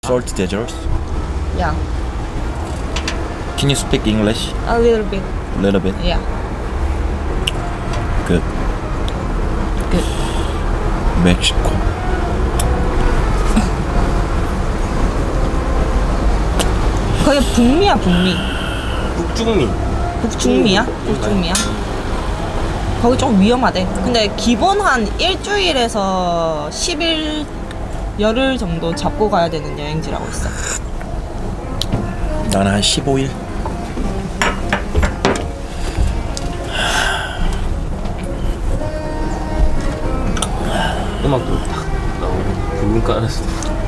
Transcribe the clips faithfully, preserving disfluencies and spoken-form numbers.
salt desserts? Yeah. Can you speak English? A little bit. A little bit. Yeah. Good. Good. Mexico. 거기 북미야 북미. 북중미. 북중미야? 북중미야? 거기 좀 위험하대. 근데 기본 한 일주일에서 십 일 열흘 정도 잡고 가야 되는 여행지라고 있어. 나는 한 십오 일. 음악도 딱 나오고 국민가 안에서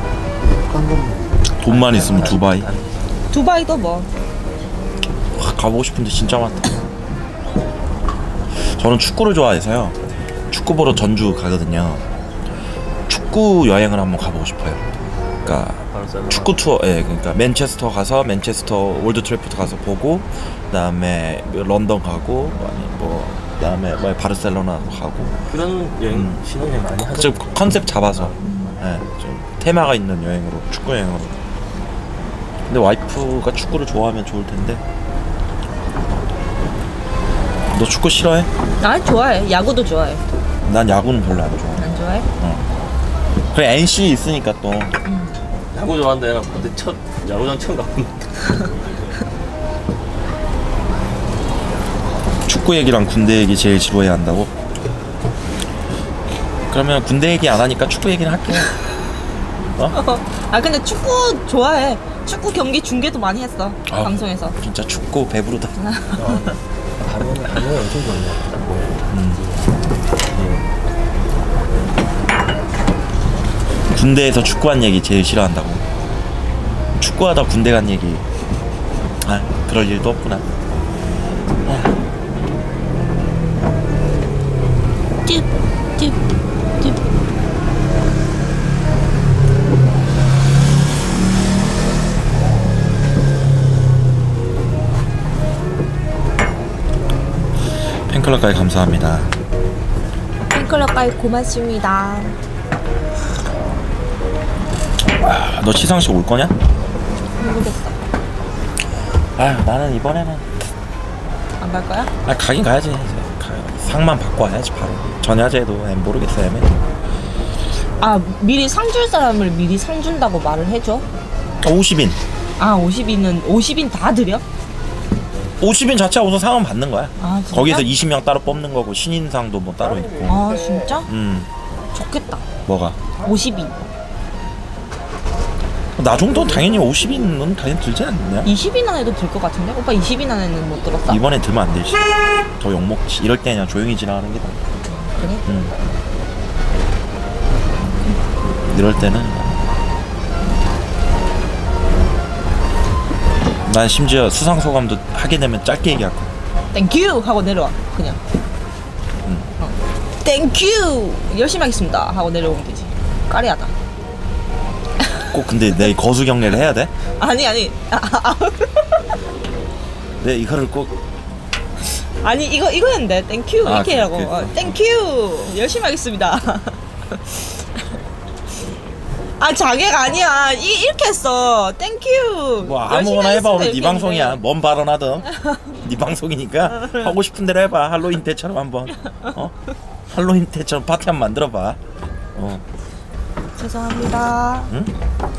돈만 있으면 두바이. 두바이도 뭐. 와, 가보고 싶은데 진짜 많다. 저는 축구를 좋아해서요. 축구 보러 전주 가거든요. 축구 여행을 한번 가보고 싶어요. 그러니까 축구 투어, 예, 그러니까 맨체스터 가서 맨체스터 올드 트래포드 가서 보고, 그다음에 런던 가고, 아니 뭐 그다음에 뭐 바르셀로나 가고. 그런 여행 음. 신혼여행 많이 하죠. 좀 컨셉 잡아서, 예, 좀 테마가 있는 여행으로, 축구 여행으로. 근데 와이프가 축구를 좋아하면 좋을 텐데. 너 축구 싫어해? 난 좋아해. 야구도 좋아해. 난 야구는 별로 안 좋아해. 안 좋아해? 어. 그래 엔씨 있으니까 또. 음. 야구 좋아한다 해놓고 근데 첫 야구장 처음 가본. 축구 얘기랑 군대 얘기 제일 지루해야 한다고? 그러면 군대 얘기 안 하니까 축구 얘기는 할게. 어? 아 근데 축구 좋아해. 축구 경기 중계도 많이 했어. 아, 방송에서. 진짜 축구 배부르다. 하루는 하루는 엄청 좋네요. 음. 군대에서 축구한 얘기 제일 싫어한다고. 축구하다 군대 간 얘기. 아, 그럴 일도 없구나. 찝찝찝. 팬클럽까지 감사합니다. 팬클럽까지 고맙습니다. 아, 너 시상식 올 거냐? 모르겠어. 아, 나는 이번에는 안 갈 거야? 아, 가긴 가야지. 이제 가, 상만 받고 와야지 바로. 전야제도 모르겠어요. 아 미리 상 줄 사람을 미리 상 준다고 말을 해줘? 오십 인. 아 오십 인은 오십 인 다 드려? 오십 인 자체가 우선 상은 받는 거야. 아 진짜? 거기서 이십 명 따로 뽑는 거고 신인상도 뭐 따로 있고. 아 진짜? 음. 좋겠다. 뭐가? 오십 인. 나 정도는 당연히 오십 인은 당연히 들지 않냐? 이십 인 안에도 들 것 같은데? 오빠 이십 인 안에는 못 들었어? 이번에 들면 안 되지. 더 욕먹지. 이럴 때 그냥 조용히 지나가는 게 나아. 그래? 응. 이럴 때는 난 심지어 수상 소감도 하게 되면 짧게 얘기할 거야. 땡큐! 하고 내려와 그냥. 응. 어. 땡큐! 열심히 하겠습니다 하고 내려오면 되지. 까리하다. 꼭 근데 내 거수 경례를 해야 돼? 아니 아니 아, 아. 내 이거를 꼭. 아니 이거 이거였는데 땡큐 아, 이렇게 하고 그, 그, 어, 땡큐 열심히 하겠습니다. 아 자객 아니야. 이, 이렇게 했어. 땡큐. 뭐 아무거나 해봐. 오늘 네 방송이야. 뭔 발언하든 네 방송이니까 하고 싶은 대로 해봐. 할로윈 때처럼 한번. 어? 할로윈 때처럼 파티 한번 만들어봐. 어. 죄송합니다. 응?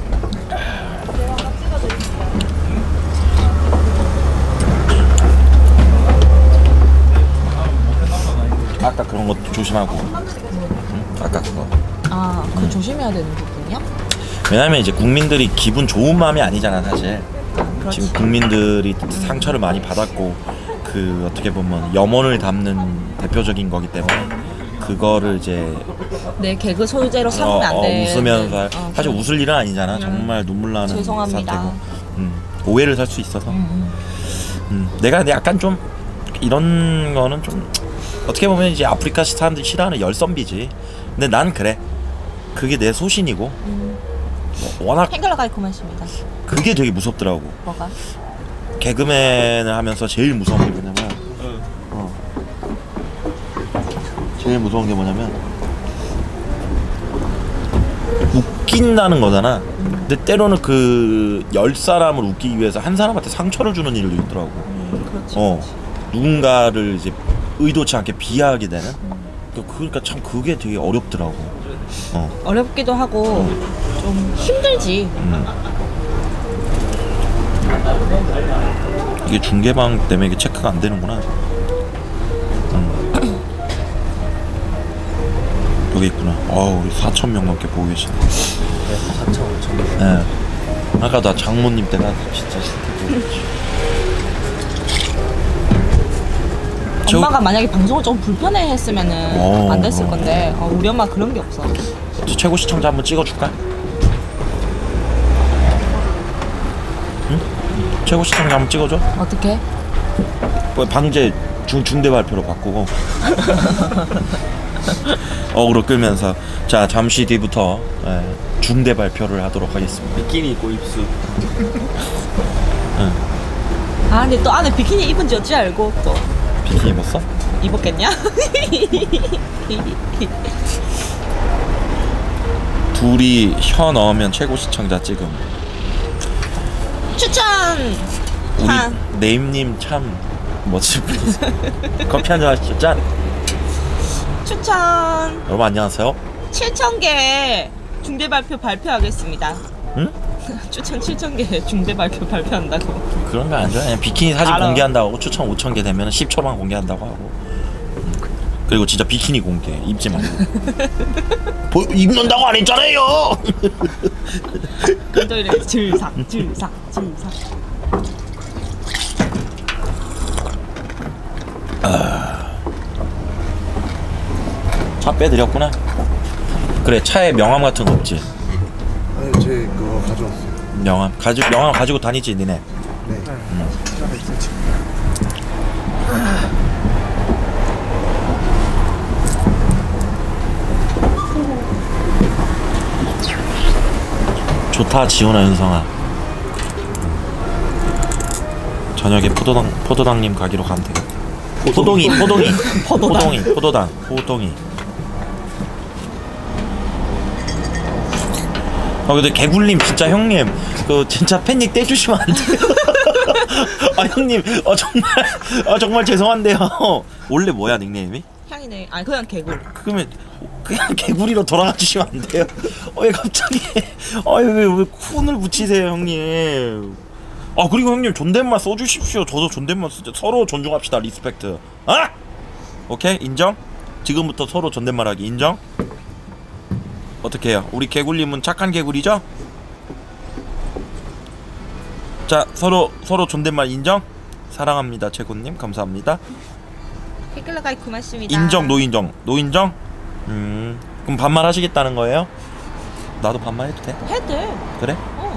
아까 그런 것도 조심하고. 응? 아까 그거. 아, 그거 응. 조심해야 되는 부분이야? 왜냐면 이제 국민들이 기분 좋은 마음이 아니잖아 사실. 그렇지. 지금 국민들이 상처를 많이 받았고 그 어떻게 보면 염원을 담는 대표적인 거기 때문에 그거를 이제 내 개그 소재로 삼으면 어, 안 어, 돼. 웃으면서 어, 사실 그럼. 웃을 일은 아니잖아. 음. 정말 눈물 나는 죄송합니다. 사태고 음, 오해를 살 수 있어서 음, 음. 음, 내가 약간 좀 이런 거는 좀 어떻게 보면 이제 아프리카 사람들이 싫어하는 열선비지. 근데 난 그래. 그게 내 소신이고 음. 뭐 워낙 팬클럽까지 고맙습니다. 그게 되게 무섭더라고. 뭐가? 개그맨을 하면서 제일 무서운 게 뭐냐면 응. 어. 제일 무서운 게 뭐냐면 웃긴다는 거잖아. 근데 때로는 그 열 사람을 웃기기 위해서 한 사람한테 상처를 주는 일도 있더라고. 음, 그렇지, 어, 그렇지. 누군가를 이제 의도치 않게 비하하게 되는. 그러니까 참 그게 되게 어렵더라고. 어. 어렵기도 하고 좀 힘들지. 음. 이게 중계방 때문에 이게 체크가 안 되는구나. 음. 여기 있구나. 아, 우리 사천 명 넘게 보고 계시네. 사천 오천 명. 네. 아까 나 장모님 때가 진짜 엄마가 만약에 방송을 좀 불편해했으면은 어, 안 됐을 어. 건데 어, 우리 엄마 그런 게 없어. 저 최고 시청자 한번 찍어줄까? 응? 최고 시청자 한번 찍어줘? 어떻게? 뭐 방제 중, 중대 발표로 바꾸고 어그로 끌면서 자 잠시 뒤부터 예, 중대 발표를 하도록 하겠습니다. 비키니 입고 입수. 응. 아 근데 또 안에 비키니 입은지 어찌 알고 또 비키니 입었어? 입었겠냐? 둘이 혀 넣으면 최고 시청자 찍음. 추천! 우리 한 네임님 참 멋진 분이세요. 커피 한잔 하시죠. 짠. 추천 여러분 안녕하세요. 칠천 개 중대 발표 발표하겠습니다. 응? 추천 칠천 개 중대 발표 발표한다고. 그런 거 안 좋아. 그냥 비키니 사진 알아. 공개한다고 추천 오천 개 되면 십 초만 공개한다고 하고. 그리고 진짜 비키니 공개 입지 말고. 보, 입는다고 안 했잖아요. 또 이렇게 질삭 질삭 질삭. 차 빼드렸구나. 그래 차에 명함 같은 거 없지? 아니 제 그거 가져왔어요. 명함 가지 명함 가지고 다니지 니네. 네. 좋다 지훈아 윤성아. 저녁에 포도당 포도당님 가기로 가면 되겠다. 포동이 포동이 포도당. 포동이 포도당 포동이. 아 근데 개굴님 진짜 형님 그 진짜 팬닉 떼주시면 안 돼요? 아 형님 어 정말 아 정말 죄송한데요. 원래 뭐야 닉네임이? 향이네. 아니 그냥 개굴. 그러면 그냥 개구리로 돌아가 주시면 안 돼요? 어, 왜 갑자기 아왜 왜 쿤을 붙이세요 형님? 아 그리고 형님 존댓말 써주십시오. 저도 존댓말 쓰죠. 서로 존중합시다. 리스펙트. 아? 오케이 인정? 지금부터 서로 존댓말하기 인정? 어떻게 해요? 우리 개굴님은 착한 개굴이죠? 자 서로 서로 존댓말 인정? 사랑합니다 최고님 감사합니다. 댓글러가이 고맙습니다. 인정 노인정 노인정? 음 그럼 반말 하시겠다는 거예요? 나도 반말 해도 돼? 해도 돼. 그래? 어.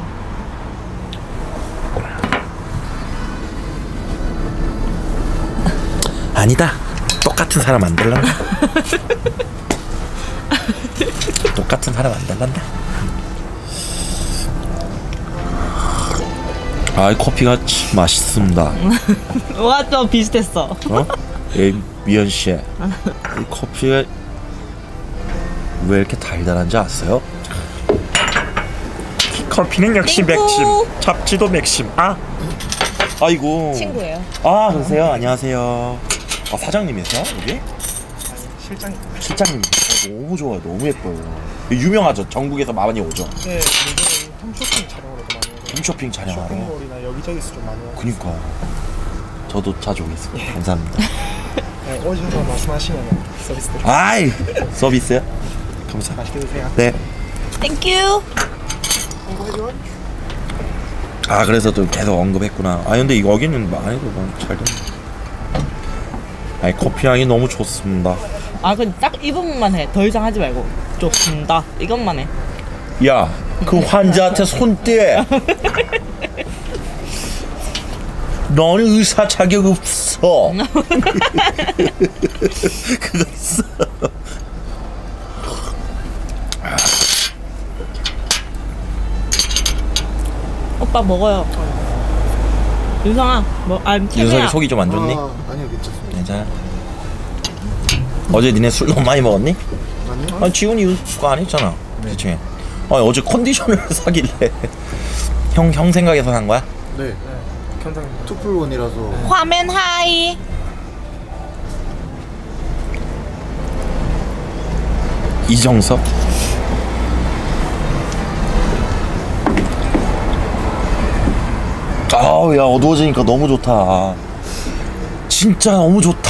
아니다 똑같은 사람 안 될란다. 똑같은 사람 안 될란다. 아 커피가 참 맛있습니다. 와 또 비슷했어. 어? 에 미연씨 이 커피가 왜 이렇게 달달한지 아세요? 커피는 역시 땡큐. 맥심 잡지도 맥심. 아 아이고 친구예요. 아 그러세요? 안녕하세요. 아 사장님이세요 여기? 실장님. 실장님 어, 너무 좋아요. 너무 예뻐요. 유명하죠. 전국에서 많이 오죠. 네, 요즘 홈쇼핑 촬영으로도 많이 오고 홈쇼핑 촬영하러. 쇼핑몰이나 여기저기서 좀 많이 오고. 그니까 저도 자주 오겠습니다. 감사합니다. 네, 오셔서 말씀하시면 서비스 드릴게요. 아이 서비스요? 감사. 맛있게 드세요. 네. 땡큐. 아 그래서 또 계속 언급했구나. 아 근데 이거 여기는 많이도 잘 됐네. 아이 커피 향이 너무 좋습니다. 아 근데 딱 이 부분만 해. 더 이상 하지 말고. 좋습니다. 이것만 해. 야 그 환자한테 손 떼. 너는 의사 자격 없어. 그거 있어. 오빠 먹어요. 윤성아, 뭐, 아, 윤석이 속이 좀 안 좋니? 아, 아니요 괜찮습니다. 괜찮아. 어제 니네 술 너무 많이 먹었니? 아니요. 아니 지훈이 거 안 했잖아. 그치? 어 어제 컨디션을 사길래 형 형 생각해서 산 거야? 네. 감사합니다. 투플원이라서 화면 하이. 이정석? 아우 야 어두워지니까 너무 좋다. 진짜 너무 좋다.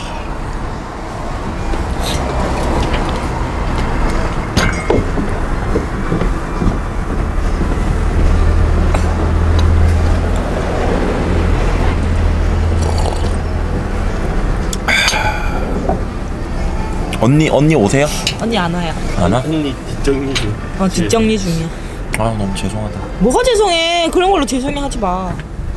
언니 언니 오세요? 언니 안 와요. 안 와? 언니 뒷정리 중. 어 뒷정리 중이야. 아 너무 죄송하다. 뭐가 죄송해? 그런 걸로 죄송해 하지 마.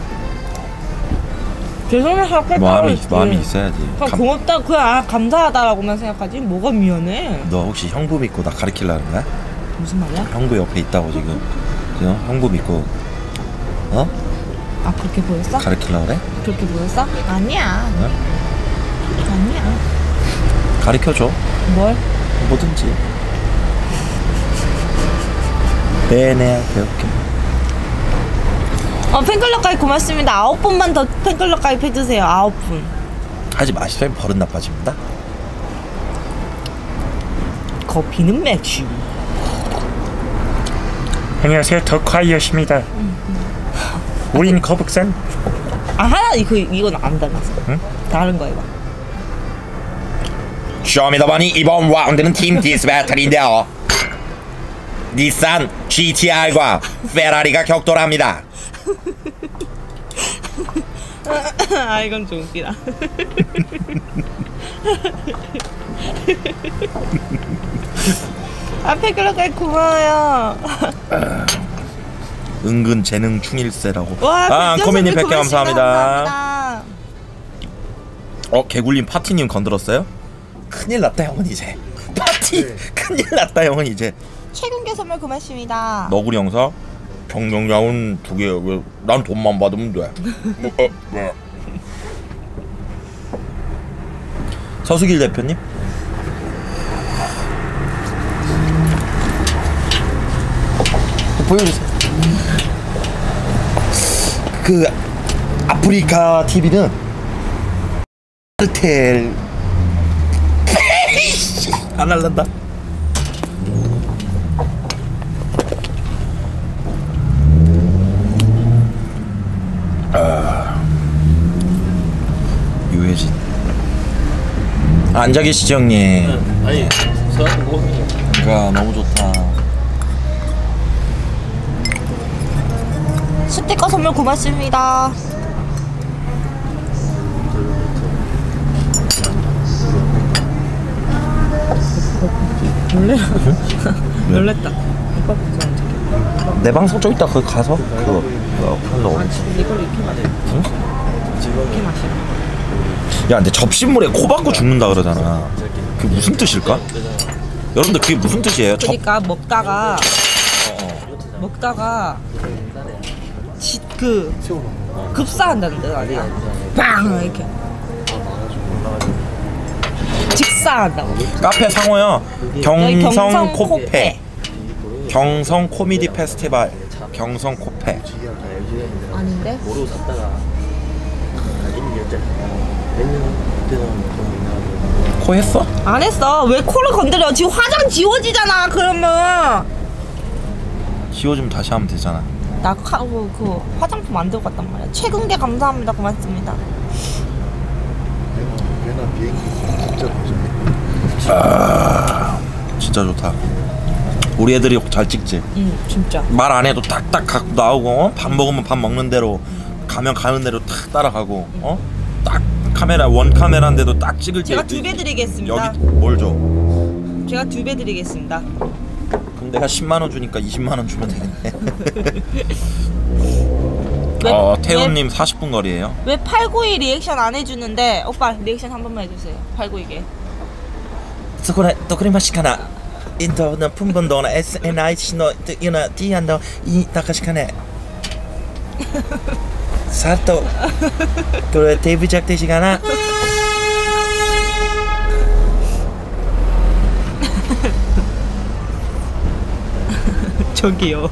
죄송해 할게 마음이 마음이 있어야지. 그냥 감, 고맙다, 그냥 아, 감사하다라고만 생각하지. 뭐가 미안해? 너 혹시 형부 믿고 나 가르치려는 거야? 무슨 말이야? 형부 옆에 있다고 지금. 지금 형부 믿고 어? 아 그렇게 보였어? 가르치려고 그래? 그렇게 보였어? 아니야. 어? 아니야. 가르쳐줘. 뭘? 뭐든지. 내내 배울게. 어 팬클럽 가입 고맙습니다. 아홉 분만 더 팬클럽 가입해주세요. 아홉 분. 하지 마시면 버릇 나빠집니다. 커피는 맥주. 안녕하세요. 덕화이엇입니다. 우린 거북선. 아 하나 이거 이건 안 달랐어. 응? 다른 거 해봐. 쇼미더머니 이번 라운드는 팀 디스 배틀인데요. 닛산 지티알과 페라리가 격돌합니다. 아 이건 좀 웃기다. 아 팬클럽 가입 고마워요. 은근 재능 충일세라고. 와 아 코미님 백 개 감사합니다. 감사합니다. 어 개굴님 파티님 건드렸어요? 큰일 났다 형은 이제. 파티 네. 큰일 났다 형은 이제. 최근계 선물 고맙습니다. 너구리 형사 경영자운 두 개. 왜 난 돈만 받으면 돼. 뭐, 어, 뭐. 서수길 대표님. 보여주세요. 그 아프리카 티비는 호텔 안 할란다. 아, 유해진. 아, 앉아 계시죠 형님. 아니 서한 몸이. 그러니까 너무 좋다. 스티커 선물 고맙습니다. 놀래? 놀랬다. 오빠 보자. 내 방송 좀 이따 거기 가서 그거 그거 풀러. 아 지금 이걸 이렇게 마셔. 이렇게 마시라. 야 근데 접시물에 코 박고 죽는다 그러잖아. 그게 무슨 뜻일까? 여러분들 그게 무슨 뜻이에요? 접... 그러니까 먹다가 어, 어. 먹다가 지, 그 급사한다는 뜻 아니야? 빵 이렇게 직사한다고. 카페 상호요. 여기 경성 코페. 코페. 경성 코미디 페스티벌. 경성 코페. 아닌데? 모르고 샀다가 이미 열자. 몇년 되는 좀 코 했어? 안 했어. 왜 코를 건드려? 지금 화장 지워지잖아. 그러면 지워주면 다시 하면 되잖아. 나 카, 그, 그 화장품 안 들고 갔단 말이야. 최근계 감사합니다. 고맙습니다. 배나 비행기 진짜 보자. 아, 진짜 좋다. 우리 애들이 잘 찍지. 응 진짜. 말 안 해도 딱딱 갖고 나오고 어? 밥 먹으면 밥 먹는 대로 가면 가는 대로 탁 따라가고 어? 딱 카메라 원 카메라인데도 딱 찍을 때 제가 두 배 드리겠습니다. 여기 뭘 줘? 제가 두 배 드리겠습니다. 그럼 내가 십만 원 주니까 이십만 원 주면 되겠네. 왜, 어, 태훈님 사십 분 거리에요. 왜 팔구이 리액션 안 해주는데? 오빠 리액션 한 번만 해주세요. 팔구이게. そこらどこにましかなイントのプンブンドの エスエヌアイシ のいうな T アンド E だかしかねさっとこれテーブル着地かな 저기요.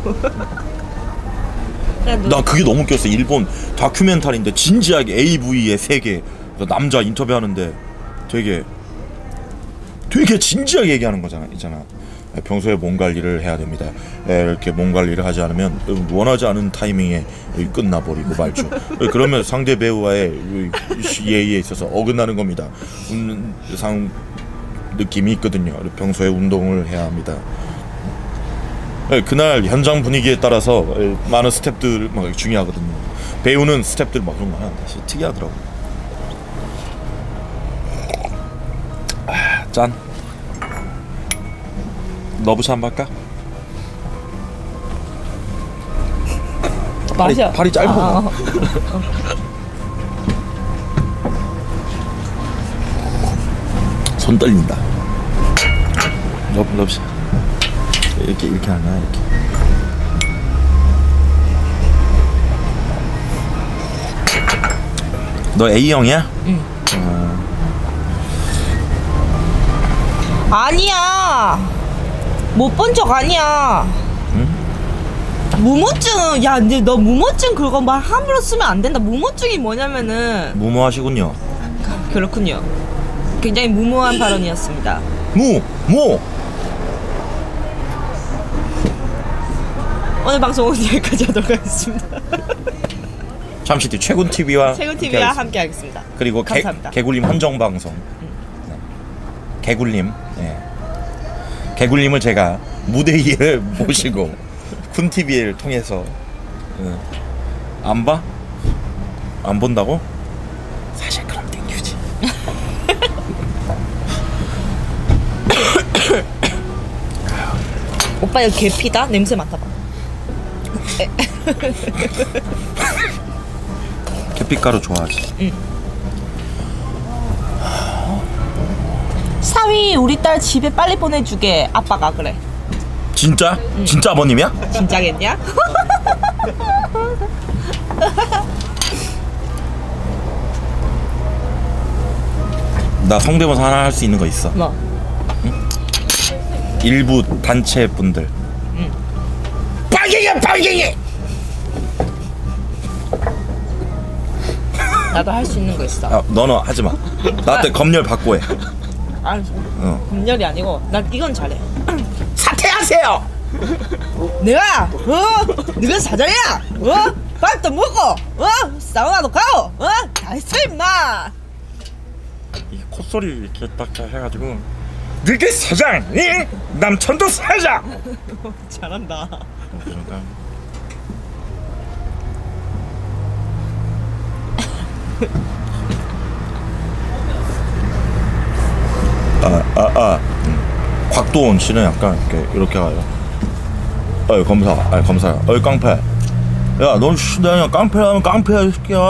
나 그게 너무 웃겼어. 일본 다큐멘터리인데 진지하게 에이브이의 세계 남자 인터뷰하는데 되게 되게 진지하게 얘기하는 거잖아. 있잖아. 평소에 몸 관리를 해야 됩니다. 이렇게 몸 관리를 하지 않으면 원하지 않은 타이밍에 끝나버리고 말죠. 그러면 상대 배우와의 예의에 있어서 어긋나는 겁니다. 음, 상 느낌이 있거든요. 평소에 운동을 해야 합니다. 그날 현장 분위기에 따라서 많은 스태프들 막 중요하거든요. 배우는 스태프들 막 그런 거 하는데 특이하더라고. 아, 짠. 너부시 한번 할까? 팔이, 마셔. 팔이 짧아. 아. 손 떨린다. 너, 너부시. 이렇게 이렇게 하나 이렇게. 너 A형이야? 응. 어... 아니야. 못 본 적 아니야. 응? 무모증. 야, 근데 너 무모증 그거 말 함부로 쓰면 안 된다. 무모증이 뭐냐면은 무모하시군요. 그렇군요. 굉장히 무모한 발언이었습니다. 무! 무! 오늘 방송은 여기까지 하도록 하겠습니다. 잠시 뒤 최군 티비와 최군 티비와 함께 하겠습니다. 그리고 개, 감사합니다. 개굴림 헌정 방송. 네. 개굴림. 네. 개굴림을 제가 무대 위에 모시고 군 티비를 통해서 네. 안 봐? 안 본다고? 사실 그럼 땡큐지. 오빠 이거 개피다? 냄새 맡아봐. 계피가루 좋아하지. 응. 사위 우리 딸 집에 빨리 보내주게. 아빠가 그래. 진짜? 응. 진짜 아버님이야? 진짜겠냐? 나 성대모사 하나 할 수 있는 거 있어. 뭐? 응? 일부 단체 분들. 응. 빨갱이야 빨갱이! 나도 할 수 있는 거 있어. 아, 너는 하지 마. 나한테 검열 받고 해. 알았어. 어. 검열이 아니고 난 이건 잘해. 사퇴하세요. 내가 어? 네가 사장이야. 어? 밥도 먹고 어? 사우나도 가고 어? 다 했어 임마. 이 콧소리 이렇게 딱 해가지고 너게 사장! 응? 남천도 사장! 잘한다. 그러니까. 아, 아, 아. 음. 곽도원 씨는 약간 이렇게 이렇게 가요. 어이 검사, 아니 검사, 어이 깡패. 야, 넌 씨나 깡패라면 깡패야 이 새끼야.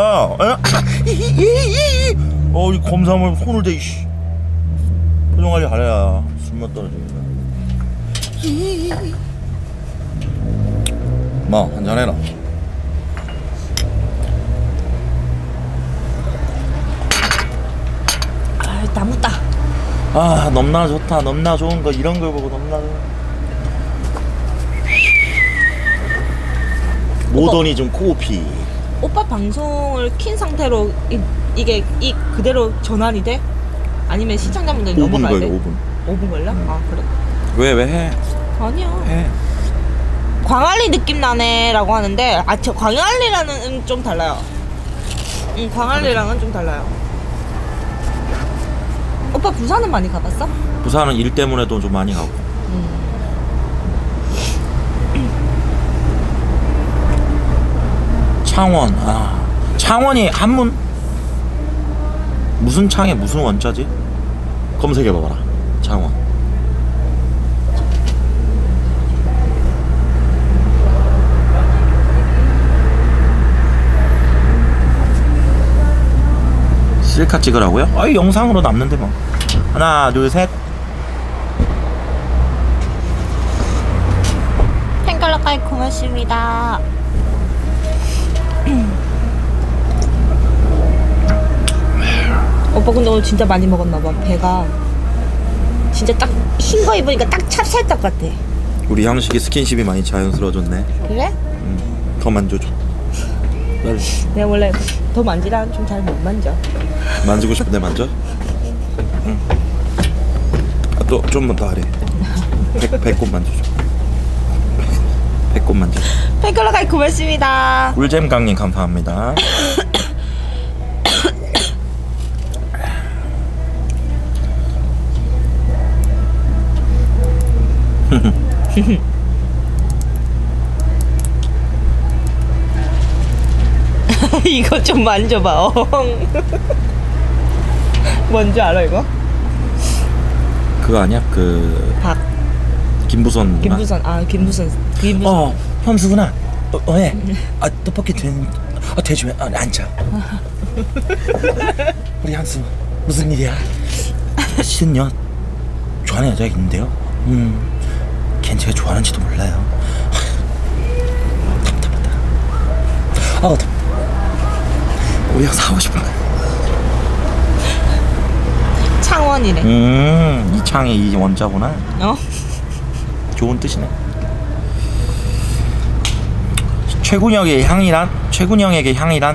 어, 이 검사면 손을 대 이씨. 표정 관리 잘해야 술맛 떨어지겠다. 마 한잔 해라. 아, 나무다. 아, 넘나 좋다. 넘나 좋은 거 이런 걸 보고 넘나 좋아. 모더니즘 코피. 오빠 방송을 킨 상태로 이, 이게 이 그대로 전환이 돼? 아니면 시청자분들이 오 분 넘어가야 걸려. 돼? 오 분. 오 분 걸려? 아 그래? 왜 왜 해? 아니야. 해. 광안리 느낌 나네라고 하는데 아 저 광안리랑은 좀 달라요. 응, 광안리랑은 좀 달라요. 오빠 부산은 많이 가봤어? 부산은 일 때문에도 좀 많이 가고. 음. 창원. 아, 창원이 한문 무슨 창에 무슨 원자지? 검색해봐봐라. 창원. 셀카 찍으라고요? 아이 영상으로 남는데 뭐. 하나 둘 셋. 팬클럽까지 고맙습니다. 오빠 근데 오늘 진짜 많이 먹었나봐. 배가 진짜 딱 흰 거 입으니까 딱 찹쌀떡 같아. 우리 형식이 스킨십이 많이 자연스러워졌네. 그래? 더 만져줘. 날 내가 원래 더 만지라면 좀 잘 못 만져. 만지고 싶은데 만져? 응. 아, 또 좀만 더 하래. 배, 배꼽 만져줘. 배꼽 만져. 팬클럽 가입 고맙습니다. 꿀잼 강님 감사합니다. 이거 좀 만져봐. 어. 뭔지 알아 이거? 그거 아니야? 그 박 김부선 누나? 김부선. 아 김부선. 김부선. 어 현수구나. 어, 어 예. 아 떡볶이 된. 아 돼지면 아 앉아. 우리 현수 무슨 일이야? 실은요 좋아하는 여자가 있는데요. 음, 걘 제가 좋아하는지도 몰라요. 답답하다. 아우 답. 우리가 사고 싶은 거야. 창원이래. 음, 이창의 이 원자구나. 어? 좋은 뜻이네. 최군형의 향이란? 최군형에게 향이란?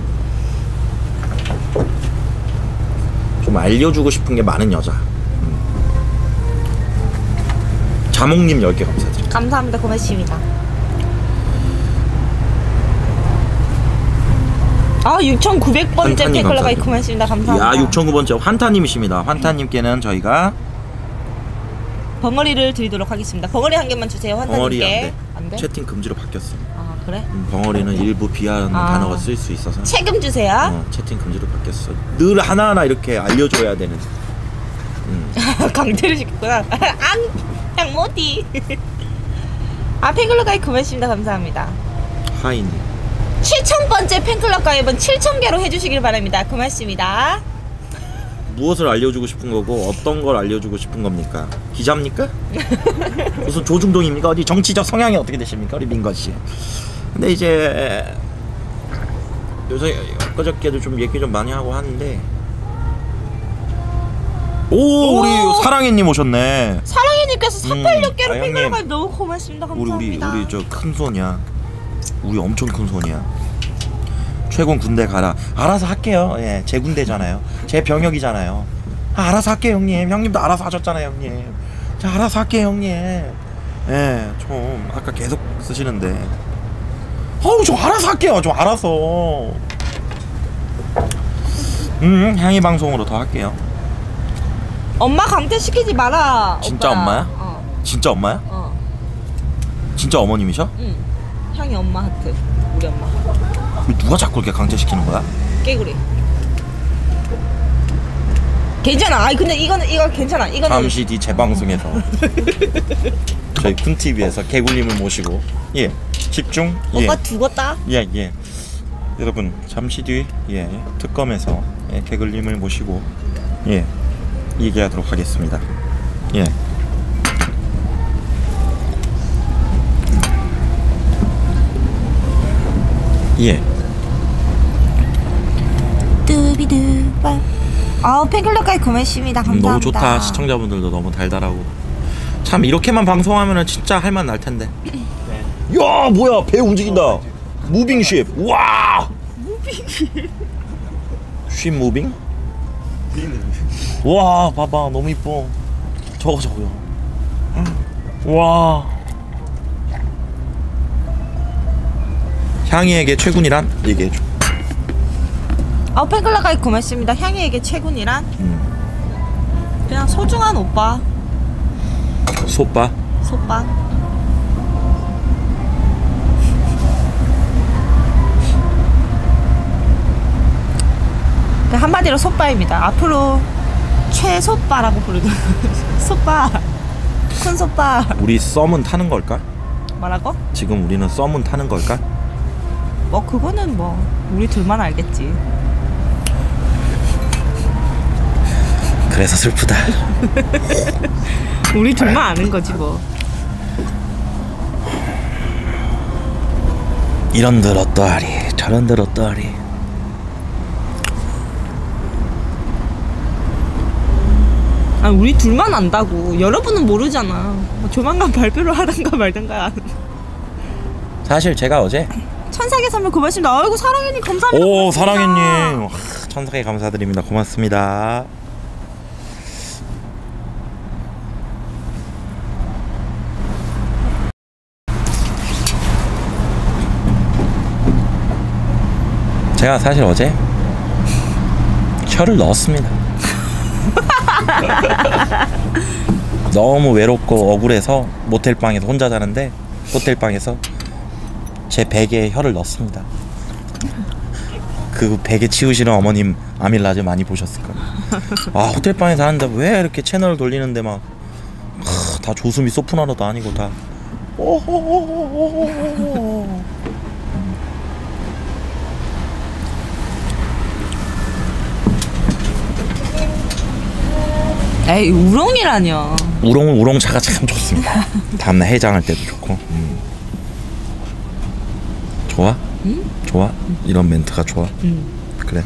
좀 알려주고 싶은 게 많은 여자. 음. 자몽님 열 개 감사드립니다. 감사합니다. 고맙습니다. 아 육천구백 번째 환타님 팬클럽 가입 감사드립니다. 고맙습니다. 감사합니다. 야, 육천구 번째 환타님이십니다. 환타님께는 저희가 벙어리를 드리도록 하겠습니다. 벙어리 한 개만 주세요. 벙어리 안 환타님께. 돼. 안 돼? 채팅 금지로 바뀌었어. 아 그래? 음, 벙어리는 일부 비하하는 아. 단어가 쓸 수 있어서 세금 주세요. 어, 채팅 금지로 바뀌었어. 늘 하나하나 이렇게 알려줘야 되는. 음. 강제를 시켰구나. 안! 그냥 못이. 아 팬클럽 가입 고맙습니다. 감사합니다. 하인. 칠천 번째 팬클럽 가입은 칠천 개로 해주시길 바랍니다. 고맙습니다. 무엇을 알려주고 싶은 거고 어떤 걸 알려주고 싶은 겁니까? 기자입니까? 무슨 조중동입니까? 어디 정치적 성향이 어떻게 되십니까? 우리 민건 씨. 근데 이제 요새 엊그저께도 좀 얘기 좀 많이 하고 하는데 오, 우리 사랑해님 오셨네. 사랑해님께서 사팔육 개로 아, 팬클럽 형님. 가입 너무 고맙습니다. 우리 감사합니다. 우리 우리 저 큰 손이야. 우리 엄청 큰 손이야. 최군 군대 가라. 알아서 할게요. 예, 제 군대잖아요. 제 병역이잖아요. 아, 알아서 할게요, 형님. 형님도 알아서 하셨잖아요, 형님. 자, 알아서 할게요, 형님. 예, 좀 아까 계속 쓰시는데. 어우, 좀 알아서 할게요. 좀 알아서. 음, 향이 방송으로 더 할게요. 엄마 강퇴시키지 마라. 진짜 오빠야. 엄마야? 어. 진짜 엄마야? 어. 진짜 어머님이셔? 응. 향이 엄마 하트. 우리 엄마. 누가 자꾸 이렇게 강제시키는 거야? 깨구리. 괜찮아. 아니 근데 이거는 이거 괜찮아. 이거는 잠시 뒤 재방송에서 저희 쿤티비에서 개굴님을 모시고 예 집중 예 오빠 죽었다. 예, 예. 여러분 잠시 뒤 예 특검에서 예, 개굴님을 모시고 예 얘기하도록 하겠습니다. 예. 예. 뚜비두바. 아 팬클럽까지 고맙습니다. 감사합니다. 너무 좋다. 시청자분들도 너무 달달하고 참 이렇게만 방송하면은 진짜 할만 날 텐데. 야 뭐야 배 움직인다. 무빙 쉽. 와. 무빙 쉽. 쉽 무빙? 와 봐봐 너무 이뻐. 저거 저거요. 와. 향이에게 최군이란 얘기해줘. 아 팬클럽까지 고맙습니다. 향이에게 최군이란 음. 그냥 소중한 오빠. 소빠. 소빠. 한마디로 소빠입니다. 앞으로 최소빠라고 부르는 소빠. 큰 소빠. 우리 썸은 타는 걸까? 뭐라고? 지금 우리는 썸은 타는 걸까? 뭐 그거는 뭐 우리 둘만 알겠지. 그래서 슬프다. 우리 둘만 아는 거지 뭐. 이런들 어떠하리 저런들 어떠하리. 아 우리 둘만 안다고. 여러분은 모르잖아. 뭐 조만간 발표를 하든가 말든가. 사실 제가 어제 천사계 선물 고맙습니다. 아이고 사랑해님 감사합니다. 오 고맙습니다. 사랑해님 와, 천사계 감사드립니다. 고맙습니다. 제가 사실 어제 혀를 넣었습니다. 너무 외롭고 억울해서 모텔방에서 혼자 자는데 호텔방에서 제 베개에 혀를 넣었습니다. 그 베개 치우시는 어머님 아밀라즈 많이 보셨을 거예요. 아 호텔방에서 하는데 왜 이렇게 채널을 돌리는데 막 다 조수미 소프나노도 아니고 다 에이 우롱이라뇨. 우롱은 우롱차가 참 좋습니다. 다음날 해장할 때도 좋고. 음. 좋아? 응? 좋아? 이런 멘트가 좋아? 응. 그래.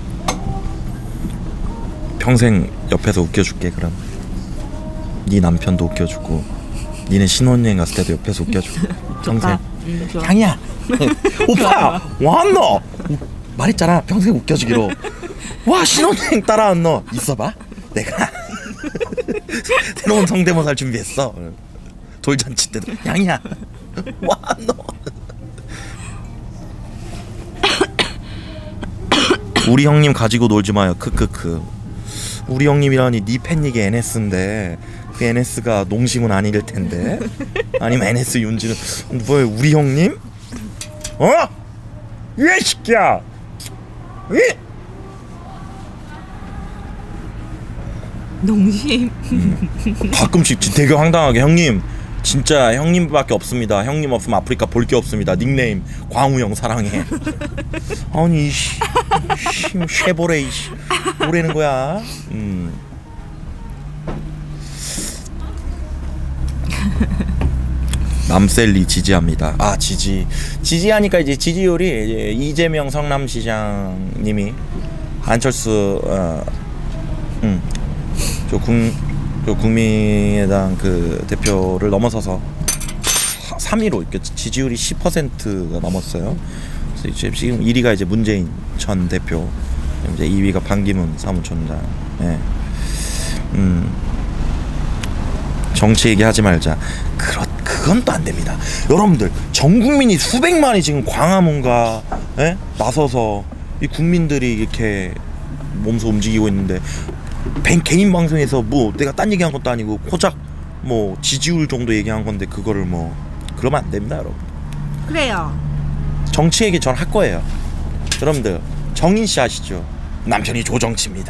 평생 옆에서 웃겨줄게 그럼. 네 남편도 웃겨주고 니네 신혼여행 갔을 때도 옆에서 웃겨주고 평생. 응, 좋아. 양이야 오빠 왔노? 말했잖아 평생 웃겨주기로. 와 신혼여행 따라왔 너. 있어봐 내가 새로운 성대모사를 준비했어. 돌잔치 때도 양이야 왔노. 우리 형님 가지고 놀지 마요 크크크. 우리 형님이라니 니 팬닉이 엔에스인데 그 엔에스가 농심은 아닐 텐데. 아니면 엔에스 윤지는 뭐야 우리 형님? 어? 이 새끼야. 이? 농심. 음. 가끔씩 되게 황당하게 형님 진짜 형님밖에 없습니다. 형님 없으면 아프리카 볼 게 없습니다. 닉네임 광우형 사랑해. 아니 씨, 쉐보레 씨, 뭐라는 거야? 음. 남셀리 지지합니다. 아 지지 지지하니까 이제 지지율이 이제 이재명 성남시장님이 안철수 어, 음, 저 국, 저 국민의당 그 대표를 넘어서서 삼 위로 이렇게 지지율이 십 퍼센트가 넘었어요. 그래서 이제 지금 일 위가 이제 문재인 전 대표, 이제 이 위가 반기문 사무총장. 예. 음. 정치 얘기하지 말자. 그렇 그건 또 안 됩니다. 여러분들 전 국민이 수백만이 지금 광화문가 예? 나서서 이 국민들이 이렇게 몸소 움직이고 있는데 뱅, 개인 방송에서 뭐 내가 딴 얘기한 것도 아니고 고작 뭐 지지율 정도 얘기한 건데 그거를 뭐 그러면 안 됩니다, 여러분. 그래요. 정치 얘기 전 할 거예요. 여러분들 정인 씨 아시죠? 남편이 조정치입니다.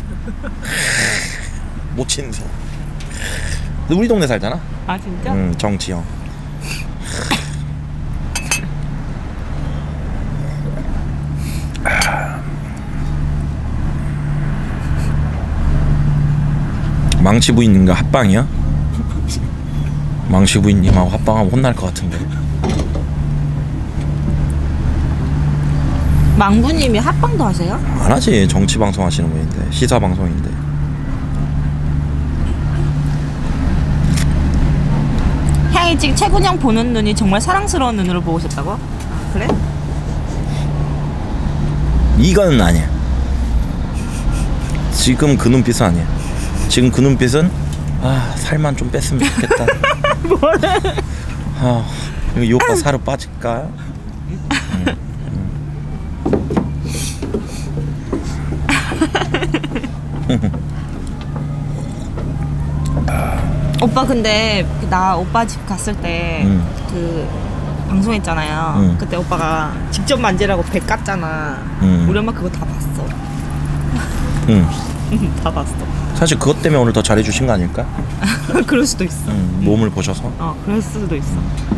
모친소. 우리 동네 살잖아. 아 진짜? 응, 정치형. 망치 부인님과 합방이야? 망치 부인님하고 합방하면 혼날 것 같은데. 망부님이 합방도 하세요? 안 하지. 정치 방송 하시는 분인데, 시사 방송인데. 향이 지금 최군형 보는 눈이 정말 사랑스러운 눈으로 보고 싶다고? 아, 그래? 이건 아니야. 지금 그 눈빛은 아니야. 지금 그 눈빛은 아 살만 좀 뺐으면 좋겠다. 뭐래? 아 이 오빠 살을 빠질까? 음, 음. 오빠 근데 나 오빠 집 갔을 때 그 음. 방송했잖아요. 음. 그때 오빠가 직접 만지라고 배 깠잖아. 음. 우리 엄마 그거 다 봤어. 응. 다 봤어. 사실 그것 때문에 오늘 더 잘해주신 거 아닐까? 그럴 수도 있어. 응, 몸을 보셔서. 어, 그럴 수도 있어.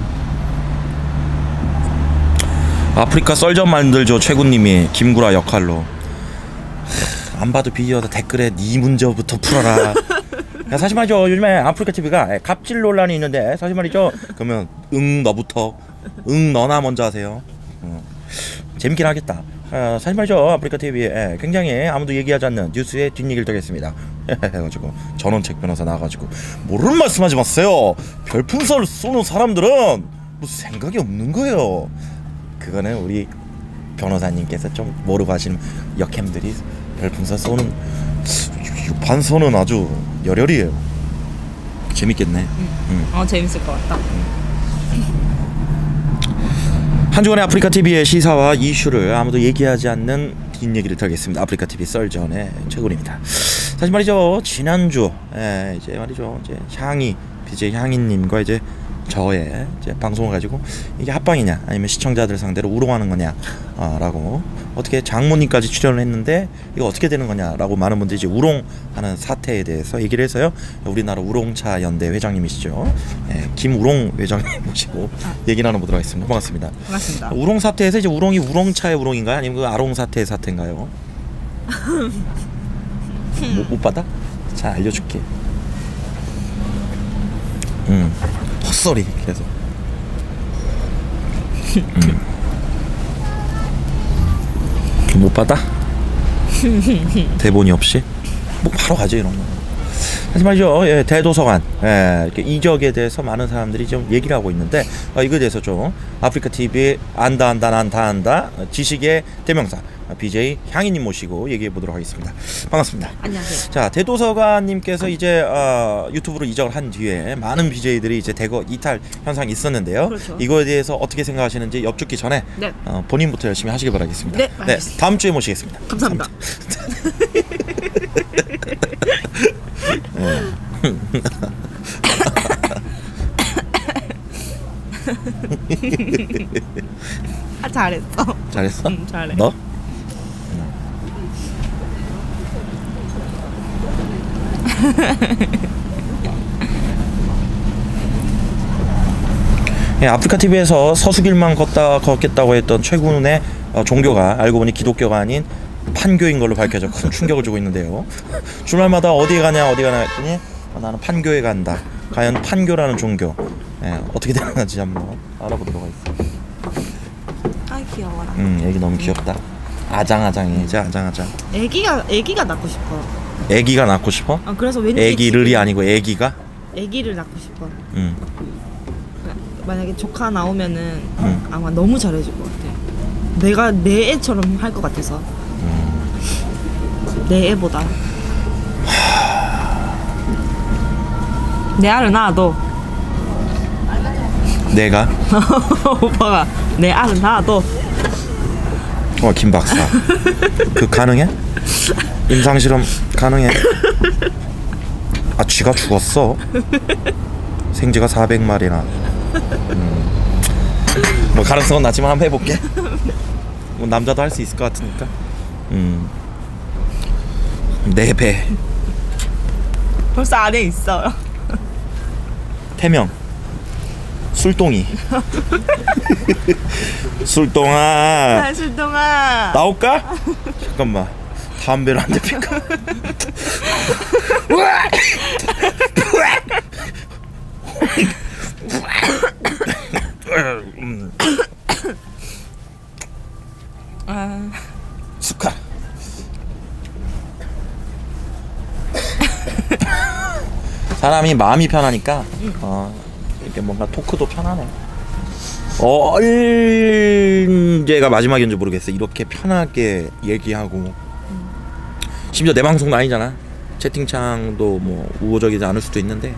아프리카 썰전 만들죠 최군님이 김구라 역할로. 안 봐도 비디오다 댓글에 네 문제부터 풀어라. 야, 사실 말이죠 요즘에 아프리카 티비가 갑질 논란이 있는데 사실 말이죠 그러면 응 너부터 응 너나 먼저 하세요. 어. 재밌긴 하겠다. 어, 사실 말이죠, 아프리카티비에 굉장히 아무도 얘기하지 않는 뉴스의 뒷얘기를 드리겠습니다. 해가지고 전원책 변호사 나와가지고 모르는 말씀하지 마세요. 별풍선을 쏘는 사람들은 무슨 생각이 없는 거예요. 그거는 우리 변호사님께서 좀 모르고 하시는 역캠들이 별풍선 쏘는 반선은 아주 열혈이에요. 재밌겠네. 응. 응. 어 재밌을 것 같다. 한 주간의 아프리카티비의 시사와 이슈를 아무도 얘기하지 않는 뒷얘기를 드리겠습니다. 아프리카티비 썰전의 최군입니다. 사실 말이죠, 지난주 예, 이제 말이죠, 이제 향이 비제이 향이님과 이제 저의 이제 방송을 가지고 이게 합방이냐 아니면 시청자들 상대로 우롱하는 거냐 아, 라고 어떻게 장모님까지 출연을 했는데 이거 어떻게 되는 거냐라고 많은 분들이 이제 우롱하는 사태에 대해서 얘기를 해서요. 우리나라 우롱차 연대 회장님이시죠, 예, 김우롱 회장님 모시고 얘기 나눠보도록 하겠습니다. 반갑습니다. 반갑습니다. 우롱 사태에서 이제 우롱이 우롱차의 우롱인가요? 아니면 그 아롱 사태의 사태인가요? 못, 못 받아? 자, 알려줄게. 음. 헛소리 계속. 음. 못 받아? 대본이 없이? 뭐 바로 가죠 이런 거. 하지 말죠. 예, 대도서관 예, 이렇게 이적에 대해서 많은 사람들이 좀 얘기를 하고 있는데 어, 이거에 대해서 좀 아프리카티비 안다 안다 난다 안다 지식의 대명사 비제이 향이님 모시고 얘기해 보도록 하겠습니다. 반갑습니다. 안녕하세요. 자, 대도서관님께서 이제 어, 유튜브로 이적을 한 뒤에 많은 비제이들이 이제 대거 이탈 현상이 있었는데요. 그렇죠. 이거에 대해서 어떻게 생각하시는지 여쭙기 전에 네. 어, 본인부터 열심히 하시길 바라겠습니다. 네, 알겠습니다. 다음 주에 모시겠습니다. 감사합니다. 아 잘했어. 잘했어? 응, 잘해. 너? 예, 아프리카티비에서 서수길만 걷다 걷겠다고 했던 최군의 어, 종교가 알고 보니 기독교가 아닌 판교인 걸로 밝혀져 큰 충격을 주고 있는데요. 주말마다 어디 가냐 어디 가냐 했더니 어, 나는 판교에 간다. 과연 판교라는 종교 예, 어떻게 되는 건지 한번 알아보도록 하겠습니다. 아 귀여워라. 음, 애기 너무 귀엽다. 아장아장해 이제 아장아장. 애기가 애기가 낳고 싶어. 애기가 낳고 싶어? 아 그래서 왠지 애기를이 지금 아니고 애기가? 애기를 낳고 싶어. 음. 만약에 조카 나오면은 음. 아마 너무 잘해줄 것 같아. 내가 내 애처럼 할 것 같아서. 음. 내 애보다. 내 알을 낳아도 내가? 오빠가 내 알을 낳아도 어, 김 박사. 그 가능해? 임상실험 가능해? 아, 쥐가 죽었어? 생쥐가 사백 마리나. 음. 뭐 가능성은 낮지만 한번 해볼게. 뭐 남자도 할 수 있을 것 같으니까. 음. 네 배. 벌써 안에 있어요. 태명. 술동이. 술동아. 한 술 동안 나올까? 잠깐만. 담배를 한 대 피까? 아, 숟가락. 사람이 마음이 편하니까 어, 이렇게 뭔가 토크도 편하네. 어, 언제가 마지막인지 모르겠어. 이렇게 편하게 얘기하고 심지어 내 방송도 아니잖아. 채팅창도 뭐 우호적이지 않을 수도 있는데.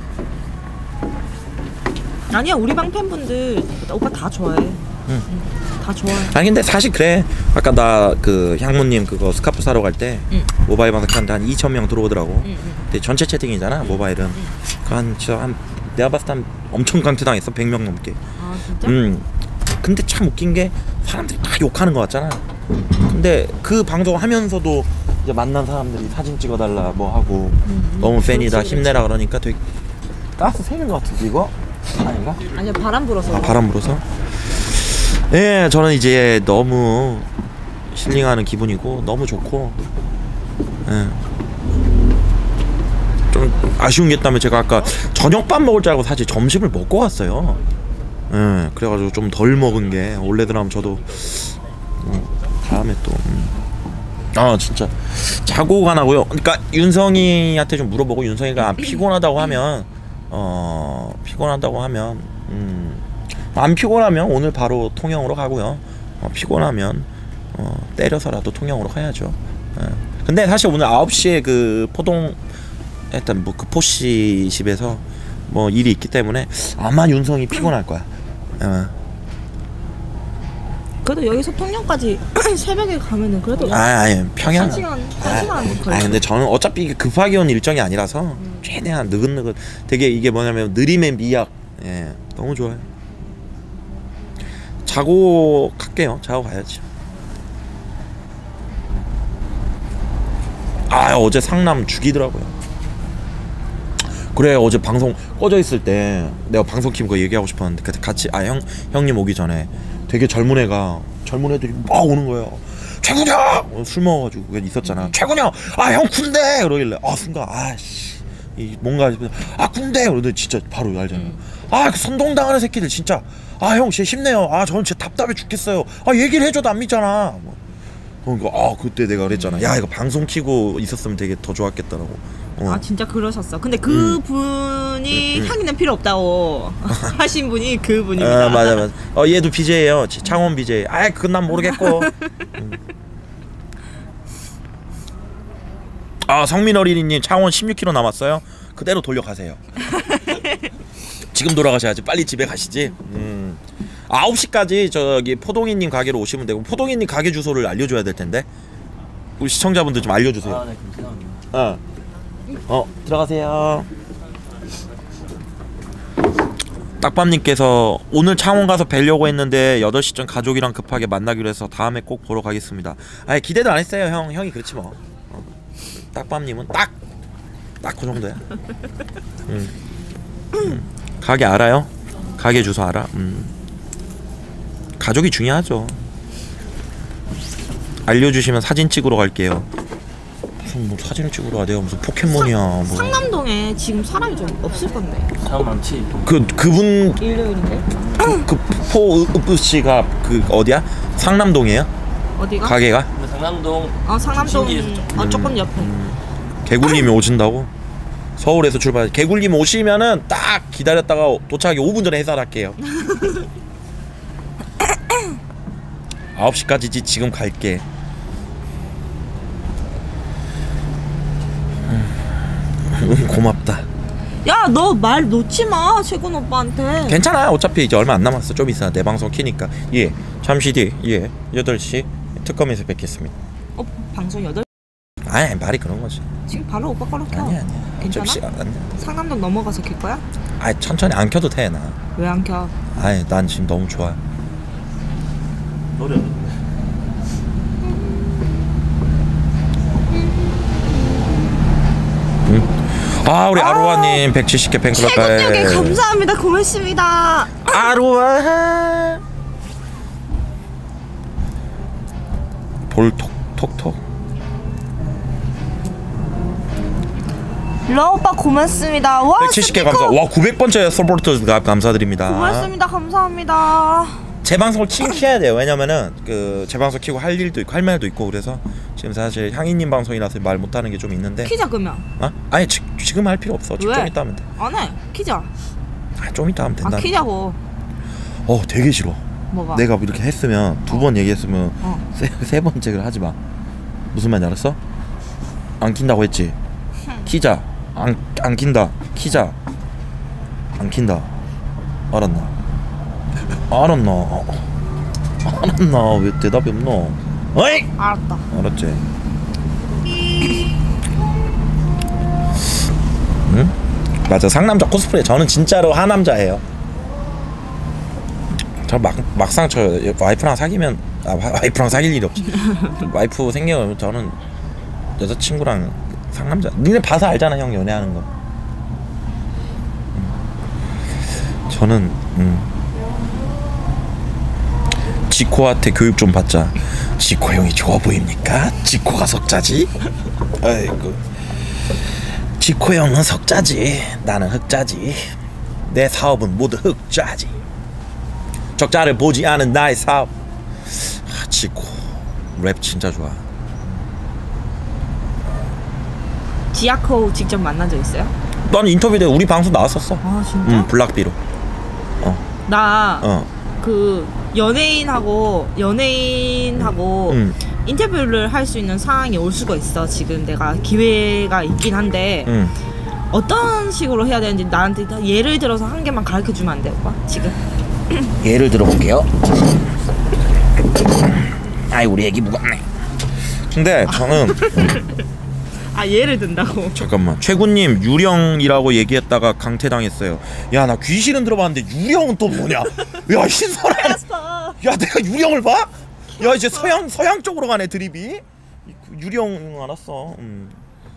아니야 우리 방 팬분들 오빠 다 좋아해. 응. 응, 다 좋아해. 아니 근데 사실 그래. 아까 나 그 향무님 그거 스카프 사러 갈 때 응. 모바일 방송한테 한 이천 명 들어오더라고. 응, 응. 근데 전체 채팅이잖아 모바일은. 그 한 진짜 한 내가 봤을 때 한 엄청 강퇴당했어. 백 명 넘게. 아 진짜? 음. 근데 참 웃긴 게 사람들이 다 욕하는 거 같잖아. 근데 그 방송 하면서도 이제 만난 사람들이 사진 찍어달라 뭐 하고 음, 너무 팬이다 그렇지, 힘내라 그러니까 되게 가스 새는 거 같은데 이거? 아닌가? 아니야 바람 불어서. 아, 바람 불어서? 예, 저는 이제 너무 힐링하는 기분이고 너무 좋고 예. 좀 아쉬운 게 있다면 제가 아까 저녁밥 먹을 줄 알고 사실 점심을 먹고 왔어요. 예, 그래가지고 좀 덜 먹은 게 원래대로면 저도 어, 다음에 또 음. 아 진짜 자고 가나고요. 그러니까 윤성이한테 좀 물어보고 윤성이가 안 피곤하다고 하면 어 피곤하다고 하면 음, 안 피곤하면 오늘 바로 통영으로 가고요. 어, 피곤하면 어, 때려서라도 통영으로 가야죠. 예. 근데 사실 오늘 아홉 시에 그 포동 일단 뭐 그 포시 집에서 뭐 일이 있기 때문에 아마 윤성이 피곤할 거야. 어. 그래도 여기서 통영까지 새벽에 가면은 그래도 아, 아니 평양. 한 시간 한 시간 걸려. 아, 근데 저는 어차피 급하게 온 일정이 아니라서 음. 최대한 느긋느긋. 되게 이게 뭐냐면 느림의 미학. 예, 너무 좋아요. 자고 갈게요. 자고 가야지. 아, 어제 상남 죽이더라고요. 그래, 어제 방송 꺼져 있을 때 내가 방송 키고 얘기하고 싶었는데 그때 같이 아 형 형님 오기 전에 되게 젊은 애가 젊은 애들이 막 오는 거예요. 최군형 술 먹어가지고 그냥 있었잖아. 음. 최군형 아 형 군대 그러길래 아 순간 아씨 이 뭔가 아 군대 그러더니 진짜 바로 알잖아. 음. 아 그 선동당하는 새끼들 진짜 아 형 진짜 힘내요. 아 저는 진짜 답답해 죽겠어요. 아 얘기를 해줘도 안 믿잖아. 뭐. 그러니까 아 그때 내가 그랬잖아. 야 이거 방송 키고 있었으면 되게 더 좋았겠더라고. 어. 아 진짜 그러셨어. 근데 그 음. 분이 음, 음. 향이는 필요 없다고 하신 분이 그 분입니다. 아 맞아 맞아. 어 얘도 비제이예요. 창원 비제이. 아 그건 난 모르겠고. 음. 아 성민 어린이님 창원 십육 킬로미터 남았어요. 그대로 돌려가세요. 지금 돌아가셔야지. 빨리 집에 가시지. 음. 아홉 시까지 저기 포동이님 가게로 오시면 되고 포동이님 가게 주소를 알려줘야 될 텐데 우리 시청자분들 좀 알려주세요. 아, 네, 감사합니다. 어. 어 들어가세요. 딱밤님께서 오늘 창원 가서 뵈려고 했는데 여덟 시쯤 가족이랑 급하게 만나기로 해서 다음에 꼭 보러 가겠습니다. 아니 기대도 안 했어요. 형 형이 그렇지 뭐. 어. 딱밤님은 딱 딱 그 정도야. 음. 음. 가게 알아요? 가게 주소 알아? 음. 가족이 중요하죠. 알려주시면 사진 찍으러 갈게요. 무슨 뭐 사진을 찍으러 가대요. 무슨 포켓몬이야. 뭐. 상남동에 지금 사람이 좀 없을 건데. 사람 많지. 그 그분 일요일인데. 그포 씨가 그 어디야? 상남동이에요? 어디가? 가게가? 근데 상남동. 어 상남동. 중심지에서 좀- 어 조금 옆에. 음. 개굴님이 오신다고? 서울에서 출발. 개굴님 오시면은 딱 기다렸다가 도착하기 오 분 전에 해산할게요. 아홉 시까지지 지금 갈게. 음, 고맙다. 야 너 말 놓지 마 최군 오빠한테. 괜찮아. 어차피 이제 얼마 안 남았어. 좀 있어. 내 방송 키니까. 예. 잠시 뒤. 예. 여덟 시 특검에서 뵙겠습니다. 어 방송 여덟. 아니 말이 그런 거지. 지금 바로 오빠 거로 켜. 아니 아니. 괜찮아? 좀 시간 안 돼. 상남동 넘어가서 킬 거야? 아니 천천히 안 켜도 돼 나. 왜 안 켜? 아니 난 지금 너무 좋아. 노래. 아 우리 아로하님 백칠십 개 팬클럽 최군님께 감사합니다. 고맙습니다. 아로하 볼톡톡톡 러 오빠 고맙습니다. 와 백칠십 개 스피커. 감사. 와 구백 번째 서포트 감사드립니다. 고맙습니다. 감사합니다. 제 방송을 킹 키해야 돼요. 왜냐면은 그 제 방송 키고 할 일도 있고 할 말도 있고 그래서 지금 사실 향이님 방송이라서 말 못하는 게 좀 있는데. 키자 그러면. 어? 아니 지, 지금 할 필요 없어. 지금 왜? 좀 이따 하면 돼. 안 해. 키자. 아, 좀 이따 하면 된다. 아 키자고. 어 되게 싫어. 뭐가? 내가 이렇게 했으면 두 번 얘기했으면 어. 세, 세 번째를 하지 마. 무슨 말인지 알았어? 안 킨다고 했지. 키자. 안, 안 킨다. 키자. 안 킨다. 알았나? 알았나? 알았나? 왜 대답이 없노? 어이! 알았다. 알았지? 응? 맞아. 상남자 코스프레. 저는 진짜로 하남자예요. 저 막, 막상 저 와이프랑 사귀면 아 와이프랑 사귈 일이 없지. 와이프 생기면 저는 여자친구랑 상남자. 니네 봐서 알잖아 형 연애하는 거. 음. 저는 음. 지코한테 교육 좀 받자. 지코 형이 좋아 보입니까? 지코가 석자지? 아이고. 지코 형은 석자지. 나는 흑자지. 내 사업은 모두 흑자지. 적자를 보지 않은 나의 사업. 아, 지코 랩 진짜 좋아. 지아코 직접 만난 적 있어요? 난 인터뷰 때 우리 방송 나왔었어. 아 진짜? 응, 블락비로. 나 어. 그 연예인하고 연예인하고 응. 인터뷰를 할 수 있는 상황이 올 수가 있어. 지금 내가 기회가 있긴 한데 응. 어떤 식으로 해야 되는지 나한테 다 예를 들어서 한 개만 가르쳐 주면 안 돼, 오빠? 지금? 예를 들어볼게요. 아이 우리 애기 무겁네. 근데 저는 아 예를 든다고. 잠깐만 최군님 유령이라고 얘기했다가 강퇴당했어요. 야 나 귀신은 들어봤는데 유령은 또 뭐냐? 야 신선하네. 야 내가 유령을 봐? 야 이제 서양 서양 쪽으로 가네 드립이. 유령 알았어. 음.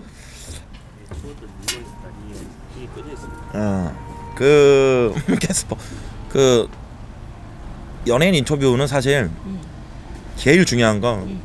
어그 캐스퍼 그 연예인 인터뷰는 사실 음. 제일 중요한 건 음.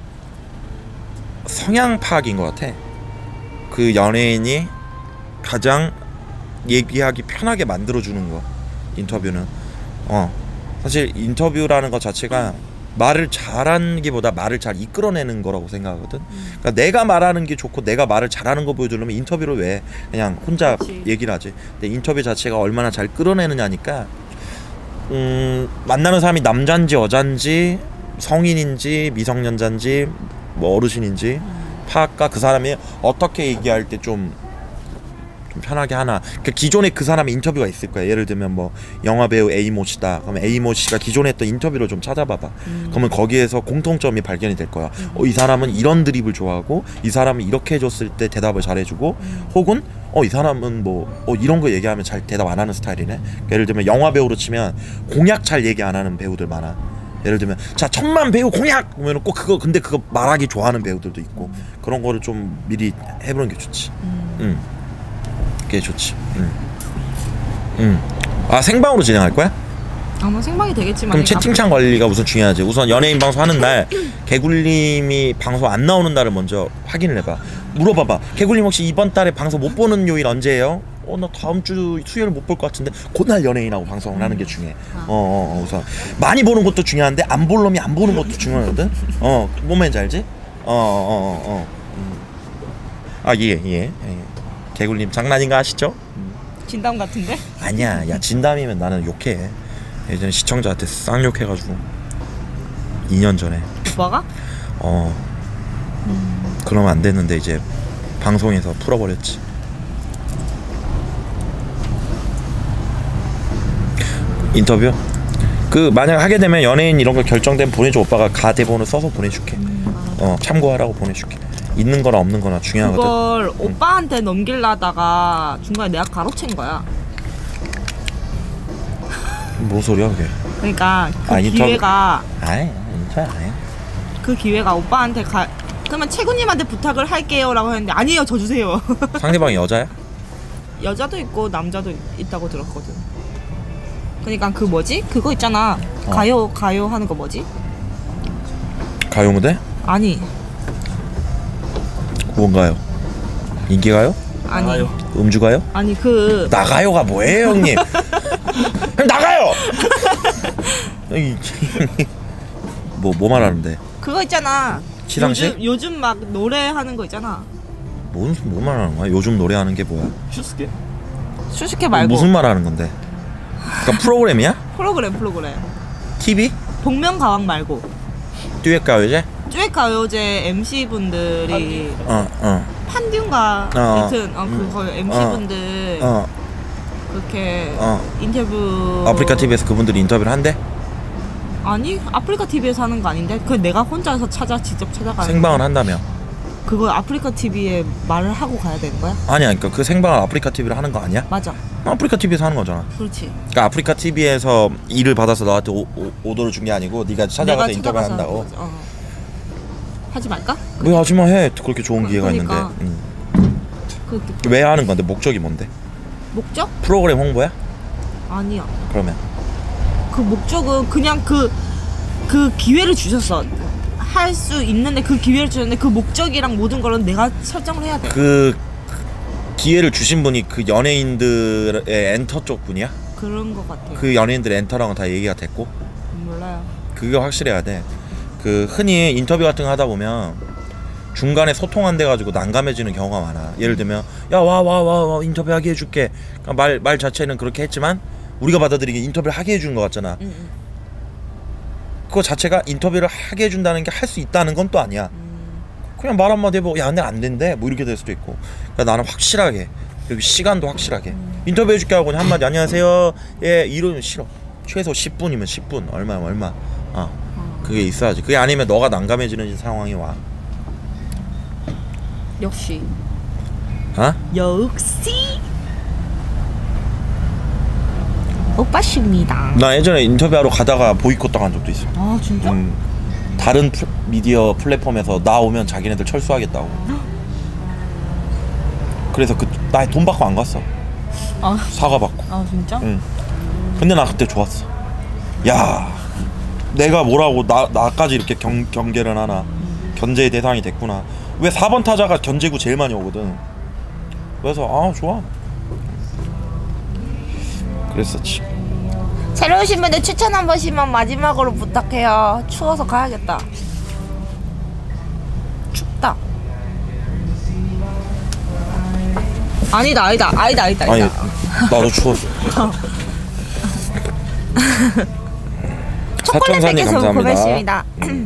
성향 파악인 것 같아. 그 연예인이 가장 얘기하기 편하게 만들어주는 거 인터뷰는. 어 사실 인터뷰라는 것 자체가 말을 잘하기보다 말을 잘 이끌어내는 거라고 생각하거든. 그러니까 내가 말하는 게 좋고 내가 말을 잘하는 거 보여주려면 인터뷰를 왜 그냥 혼자 그치. 얘기를 하지. 근데 인터뷰 자체가 얼마나 잘 끌어내느냐니까. 음 만나는 사람이 남잔지 여잔지 성인인지 미성년자인지 뭐 어르신인지 파악과 그 사람이 어떻게 얘기할 때 좀 좀 편하게 하나. 그 기존에 그 사람의 인터뷰가 있을 거야. 예를 들면 뭐 영화배우 A모 씨다. 그러면 A모 씨가 기존에 했던 인터뷰를 좀 찾아봐봐. 음. 그러면 거기에서 공통점이 발견이 될 거야. 어, 이 사람은 이런 드립을 좋아하고 이 사람은 이렇게 해줬을 때 대답을 잘해주고 음. 혹은 어 이 사람은 뭐 어, 이런 거 얘기하면 잘 대답 안 하는 스타일이네. 예를 들면 영화배우로 치면 공약 잘 얘기 안 하는 배우들 많아. 예를 들면 자 천만 배우 공약 그러면 꼭 그거 근데 그거 말하기 좋아하는 배우들도 있고 그런 거를 좀 미리 해보는 게 좋지. 응, 그게 좋지. 응, 응. 아 생방으로 진행할 거야? 아마 생방이 되겠지만. 그럼 채팅창 관리가 우선 중요하지. 우선 연예인 방송 하는 날 개굴님이 방송 안 나오는 날을 먼저 확인을 해봐. 물어봐봐. 개굴님 혹시 이번 달에 방송 못 보는 요일 언제예요? 어 나 다음 주 수요일 못 볼 것 같은데 그날 연예인하고 방송을 하는 게 중요해. 어어 어, 어, 우선 많이 보는 것도 중요한데 안 볼 놈이 안 보는 것도 중요하거든. 어 뭔 말인지 알지? 어어어 어, 어, 어. 아 예 예. 예. 개굴님 장난인 거 아시죠? 진담 같은데? 아니야. 야 진담이면 나는 욕해. 예전에 시청자한테 쌍욕해가지고 이 년 전에. 오빠가? 어 그러면 안 됐는데 이제 방송에서 풀어버렸지. 인터뷰? 그 만약 하게 되면 연예인 이런 거 결정되면 보내줘. 오빠가 가 대본을 써서 보내줄게. 어 참고하라고 보내줄게. 있는 거나 없는 거나 중요하거든. 그걸 오빠한테 넘기려다가 중간에 내가 가로챈 거야. 뭔 소리야 그게? 그러니까 그 아, 인터뷰- 기회가 아이 인터뷰 아니야. 그 기회가 오빠한테 가 그러면 최군님한테 부탁을 할게요라고 했는데 아니에요 저 주세요. 상대방이 여자야? 여자도 있고 남자도 있다고 들었거든. 그러니까 그 뭐지? 그거 있잖아. 어. 가요 가요 하는 거 뭐지? 가요 무대? 아니 뭔가요? 인기가요? 아니 나가요. 음주가요? 아니 그 나가요가 뭐예요 형님? 형 나가요! 뭐, 뭐 말하는데? 그거 있잖아. 시상식? 요즘 요즘 막 노래하는 거 있잖아. 뭔, 뭐 말하는 거야? 요즘 노래하는 게 뭐야? 슈스케? 수식해 말고 무슨 말 하는 건데? 그러니까 프로그램이야? 프로그램 프로그램. 티비? 복면가왕 말고 듀엣 가요제? 듀엣 가요제 엠씨 분들이 어, 어, 판듀인가 어. 여튼 어, 음. 그거 엠씨 분들 어, 그렇게 어. 인터뷰 아프리카 티비에서 그분들이 인터뷰를 한대? 아니 아프리카 티비에서 하는 거 아닌데 그 내가 혼자서 찾아 직접 찾아가는 생방을 거. 한다며? 그거 아프리카 티비에 말을 하고 가야 되는 거야? 아니야, 그러니까 그 생방을 아프리카 티비를 하는 거 아니야? 맞아. 아프리카 티비에서 하는 거잖아. 그렇지. 그러니까 아프리카 티비에서 일을 받아서 너한테 오, 오, 오더를 준 게 아니고 네가 찾아가서 내가 인터뷰 찾아가서 한다고? 하는 거지. 어. 하지 말까? 왜 하지마 해. 그렇게 좋은 그- 기회가 그러니까. 있는데. 음. 그, 그 왜 하는 건데? 목적이 뭔데? 목적? 프로그램 홍보야? 아니야. 그러면 그 목적은 그냥 그 그 기회를 주셨어. 할 수 있는데 그 기회를 주셨는데 그 목적이랑 모든 거는 내가 설정을 해야 돼. 그 기회를 주신 분이 그 연예인들의 엔터 쪽 분이야? 그런 거 같아. 그 연예인들 엔터랑은 다 얘기가 됐고? 그게 확실해야 돼. 그 흔히 인터뷰 같은 거 하다 보면 중간에 소통 안 돼가지고 난감해지는 경우가 많아. 예를 들면 야 와 와 와 와 인터뷰하게 해줄게. 그러니까 말, 말 자체는 그렇게 했지만 우리가 받아들이기에 인터뷰를 하게 해주는 것 같잖아. 음, 음. 그거 자체가 인터뷰를 하게 해준다는 게 할 수 있다는 건 또 아니야. 음. 그냥 말 한마디 해보고 야 근데 안 된대 뭐 이렇게 될 수도 있고. 그러니까 나는 확실하게 그리고 시간도 확실하게 음. 인터뷰 해줄게 하고 그냥 한마디 안녕하세요 예 이러면 싫어. 최소 십 분이면 십 분 얼마면 얼마. 어 그게 있어야지. 그게 아니면 너가 난감해지는 상황이 와. 역시 어? 역시 오빠십니다. 나 예전에 인터뷰하러 가다가 보이콧 당한 적도 있어. 아 진짜? 음, 다른 플, 미디어 플랫폼에서 나오면 자기네들 철수하겠다고. 그래서 그 나 돈 받고 안 갔어. 아, 사과 받고. 아 진짜? 응. 근데 나 그때 좋았어. 야, 내가 뭐라고 나 나까지 이렇게 경, 경계를 하나. 견제의 대상이 됐구나. 왜 사 번 타자가 견제구 제일 많이 오거든. 그래서 아 좋아. 그랬었지. 새로 오신 분들 추천 한 번씩만 마지막으로 부탁해요. 추워서 가야겠다. 춥다. 아니다 아니다 아니다 아니다 아니 아니다. 나도 추웠어. 초콜릿 사천사님 백 개 감사합니다. 고맙습니다.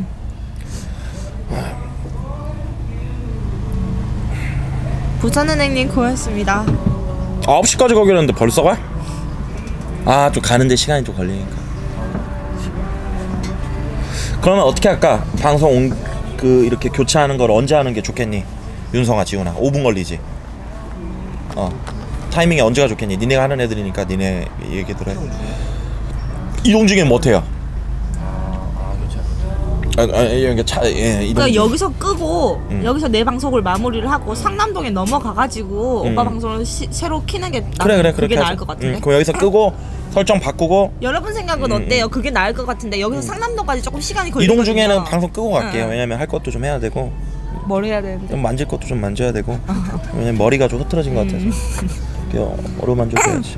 부산은행님 고맙습니다. 아홉 시까지 가기로 했는데 벌써 가? 아, 좀 가는데 시간이 좀 걸리니까. 그러면 어떻게 할까? 방송 온, 그 이렇게 교체하는 걸 언제 하는 게 좋겠니? 윤성아, 지훈아, 오 분 걸리지? 어, 타이밍이 언제가 좋겠니? 니네가 하는 애들이니까 니네 얘기들 해. 이동 중에 뭐 해요? 아, 아, 이게 차, 예, 이동 그러니까 중. 여기서 끄고 음. 여기서 내 방송을 마무리를 하고 상남동에 넘어가가지고 음. 오빠 방송을 시, 새로 키는 게 나, 그래 그래 그게 그렇게 나을 하자. 것 같은데. 응, 그럼 여기서 끄고 설정 바꾸고 여러분 생각은 음, 어때요? 그게 나을 것 같은데 여기서 상남동까지 조금 시간이 걸리거든요. 이동 중에는 방송 끄고 갈게요. 응. 왜냐면 할 것도 좀 해야 되고 뭘 해야 되는데? 좀 만질 것도 좀 만져야 되고 왜냐면 머리가 좀 흐트러진 것 같아서 이렇게 어루만져줘야지.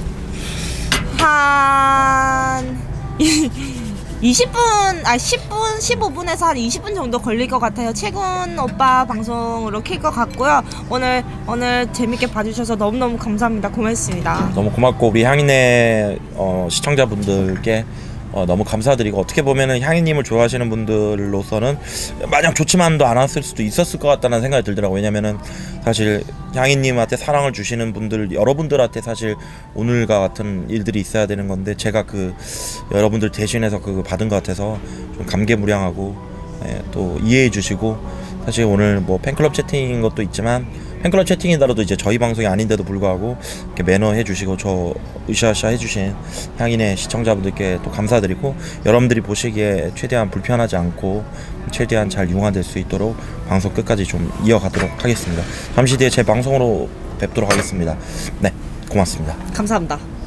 한 이십 분, 아 십 분, 십오 분에서 한 이십 분 정도 걸릴 것 같아요. 최근 오빠 방송으로 킬 것 같고요. 오늘 오늘 재밌게 봐주셔서 너무너무 감사합니다. 고맙습니다. 너무 고맙고 우리 향인의 어, 시청자분들께 어, 너무 감사드리고 어떻게 보면은 향인님을 좋아하시는 분들로서는 마냥 좋지만도 않았을 수도 있었을 것 같다는 생각이 들더라고요. 왜냐면은 사실 향인님한테 사랑을 주시는 분들 여러분들한테 사실 오늘과 같은 일들이 있어야 되는 건데 제가 그 여러분들 대신해서 그거 받은 것 같아서 좀 감개무량하고 예, 또 이해해 주시고 사실 오늘 뭐 팬클럽 채팅인 것도 있지만 팬클럽 채팅이더라도 이제 저희 방송이 아닌데도 불구하고 이렇게 매너 해주시고 저 으쌰으쌰 해주신 향인의 시청자분들께 또 감사드리고 여러분들이 보시기에 최대한 불편하지 않고 최대한 잘 융화될 수 있도록 방송 끝까지 좀 이어가도록 하겠습니다. 잠시 뒤에 제 방송으로 뵙도록 하겠습니다. 네, 고맙습니다. 감사합니다.